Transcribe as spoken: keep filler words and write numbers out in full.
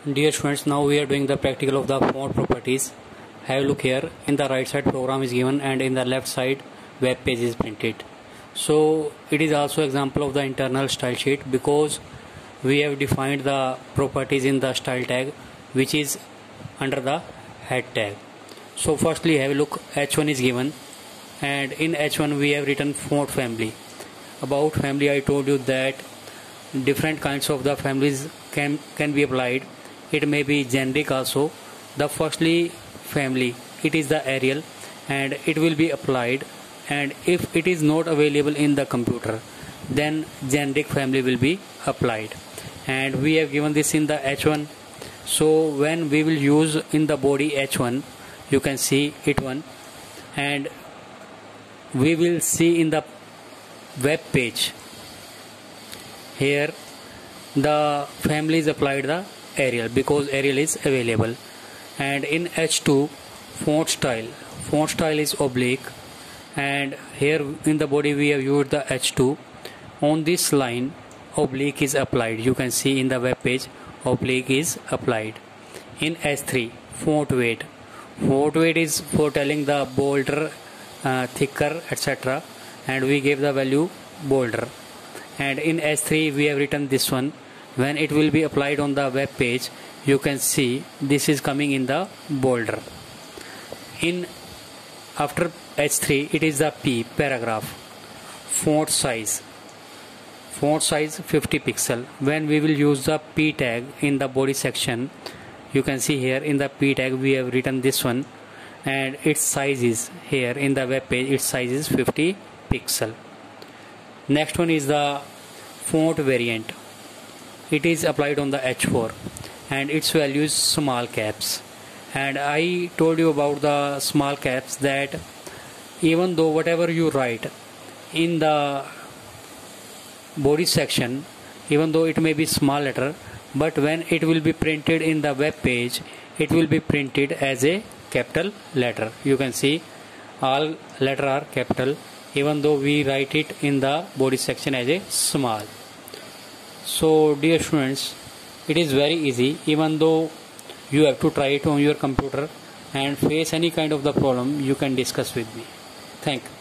Dear students, now we are doing the practical of the font properties. Have a look here. In the right side program is given and in the left side web page is printed. So it is also example of the internal style sheet because we have defined the properties in the style tag which is under the head tag. So firstly have a look. H one is given and in H one we have written font family. About family I told you that different kinds of the families can can be applied. It may be generic also. The firstly family, it is the Arial and it will be applied, and if it is not available in the computer then generic family will be applied, and we have given this in the H one. So when we will use in the body H one, you can see it one, and we will see in the web page here the family is applied the Arial because Arial is available. And in H two font style, font style is oblique, and here in the body we have used the H two. On this line oblique is applied. You can see in the web page oblique is applied. In H three font weight, font weight is for telling the bolder, uh, thicker, etc., and we gave the value bolder. And in H three we have written this one. When it will be applied on the web page, you can see this is coming in the bolder. In after H three it is the P, paragraph. Font size, font size fifty pixel. When we will use the P tag in the body section, you can see here in the P tag we have written this one, and its size is here in the web page, its size is fifty pixel. Next one is the font variant. It is applied on the H four and its value is small caps. And I told you about the small caps that even though whatever you write in the body section, even though it may be small letter, but when it will be printed in the web page, it will be printed as a capital letter. You can see all letter are capital even though we write it in the body section as a small. So dear students, it is very easy. Even though you have to try it on your computer and face any kind of the problem, you can discuss with me. Thank you.